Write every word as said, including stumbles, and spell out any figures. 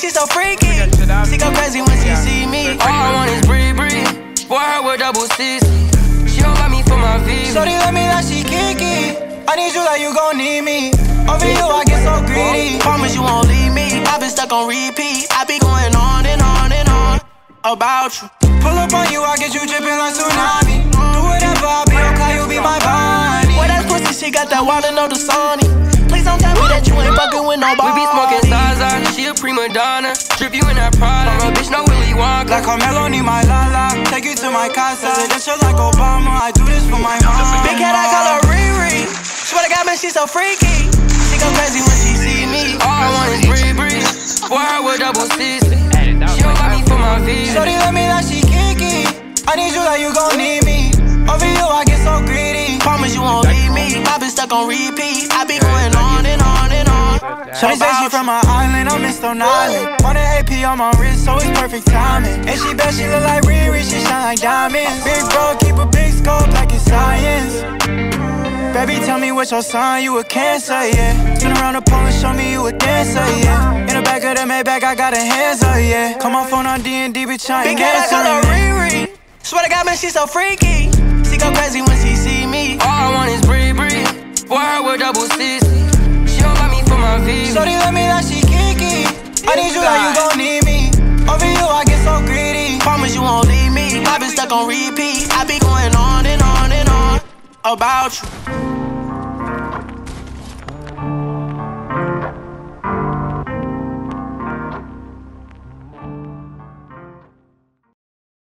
she so freaky. She go crazy when she see me. All I want is Bree Bree. Boy, her with double C's. She don't got me for my V. Shorty let me like she kiki. I need you like you gon' need me. Over you I get so greedy. Promise you won't leave me. I been stuck on repeat. I be going on and on and on about you. Pull up on you, I get you dripping like tsunami. Do whatever, I'll be okay, you be my Bonnie. Well, that pussy, she got that water, know the Sony. Please don't tell me that you ain't fucking with nobody. We be smoking Zaza, she a prima donna. Strip you in that Prada, my bitch no Willy Wonka. Like Carmelo need my lala. Take you to my casa. Presidential like Obama, I do this for my mama. Big cat, I call her Riri. Swear to God, man, she so freaky. She go crazy when she see me. All I want is Bree Bree. Boy, her with double C's. She don't got me for my V. Shorty let me like she kiki. I need you like you gon' need me. Over you, I get so greedy. Promise you won't leave me. I been stuck on repeat. I be going on and on and on. Shorty say she from my island, I'm in Stone Island. One A P on my wrist, so it's perfect timing. And she bet she look like Riri, she shine like diamonds. Big bro, keep a big scope like it's science. Baby, tell me what's your sign, you a Cancer, yeah. Spin around the pole and show me you a dancer, yeah. In the back of the Maybach, I got her hands up, yeah. Call my phone on D and D, bitch, I ain't answering. Big cat, I call her Riri. Swear to God, man, she so freaky. She go crazy when she see me. All I want is Bree Bree. Boy, her with double C's. She don't got me for my V. Shorty let me like she kiki. I need you like you gon' need me. Over you, I get so greedy. Promise you won't leave me. I been stuck on repeat. I be going on and on and on about you.